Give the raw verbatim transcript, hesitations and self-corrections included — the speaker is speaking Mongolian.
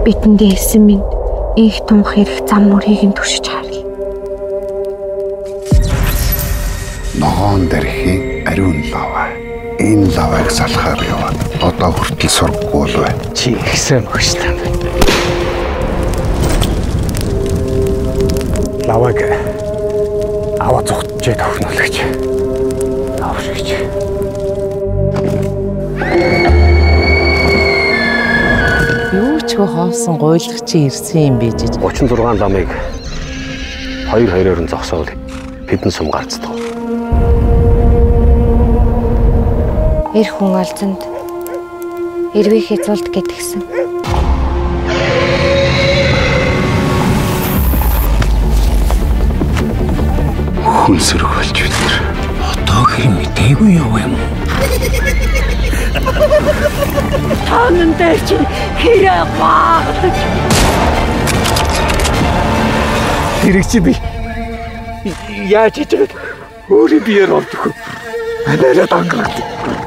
бидэндээ хэлсэн минь их тунх ирэх зам мөрийг нь туршиж харъя. Ногоон дэрхийн ариун лава. Энэ лавыг салахаар яваад одоо хүртэл сургахгүй л бай. Чи ихсэн өгчлээ. Лаваг аваа зүгтжээ тохнолгож. Авшигч. Юу ч хоосон гуйлагч ирсэн юм бэ жиж. гучин зургаан ламыг хоёр хоёроор нь зогсоол хэдэн сум гарцдаг. Эр хүн олзонд эрвээ хязуулт гэдгсэн. Хүн сөрөг болж бид. Одоо хэрэг мэдээгүй юу юм? Таанан дээр чи хэрэг баадаг. Хэрэг чи би яаж хийж байгаа өөрийн биеэр олдох вэ? Анаараа дангардаг.